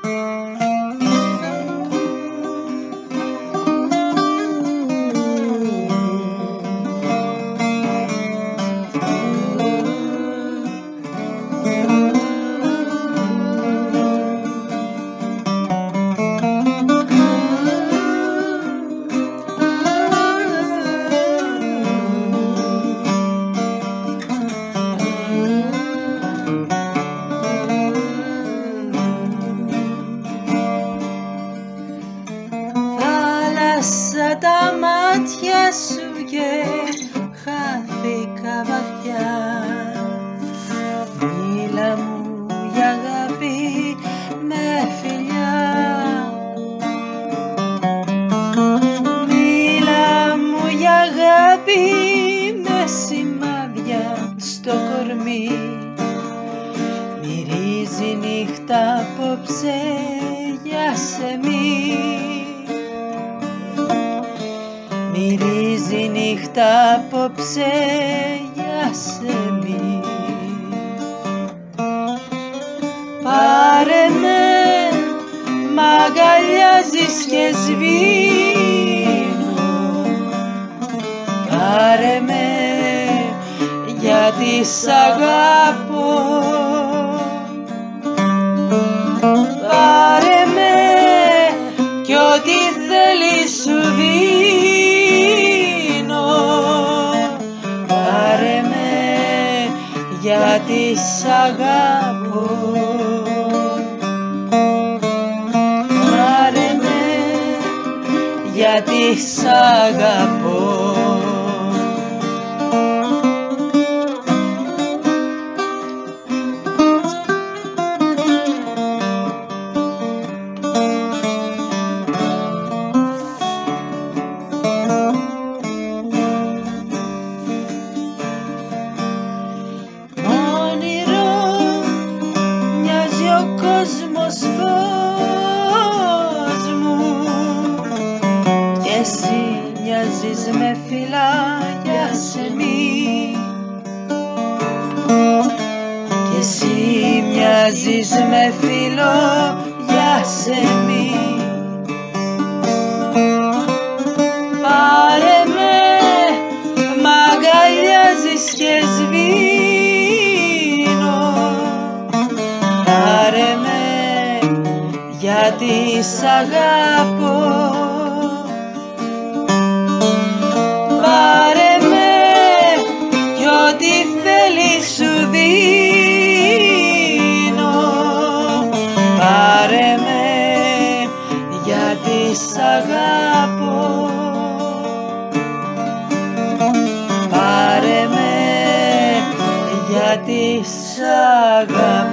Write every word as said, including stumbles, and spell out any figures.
Θάλασσα τα μάτια σου και χάθηκα βαθιά. Μίλα μου για αγάπη με φιλιά. Μίλα μου για αγάπη με σημάδια στο κορμί. Μυρίζει νύχτα απόψε για σεμί. Μυρίζει νύχτα απόψε για σεμί. Πάρε με, μ' αγκαλιάζεις και σβήνω. Πάρε με, γιατί σ' αγαπώ. Πάρε με κι ό,τι θέλεις σου δίνω. Πάρε με, γιατί σ' αγαπώ. Πάρε με, γιατί σ' αγαπώ. Κόσμος φως μου κι εσύ μοιάζεις με φυλάκια σεμί. Κι εσύ μοιάζεις με φύλλο για σεμί. Πάρε με, μ' αγκαλιάζεις και σβήνω. Πάρε με, γιατί σ' αγαπώ. Πάρε με κι ό,τι θέλεις σου δίνω. Πάρε με, γιατί σ' αγαπώ. Πάρε με, γιατί σ' αγαπώ.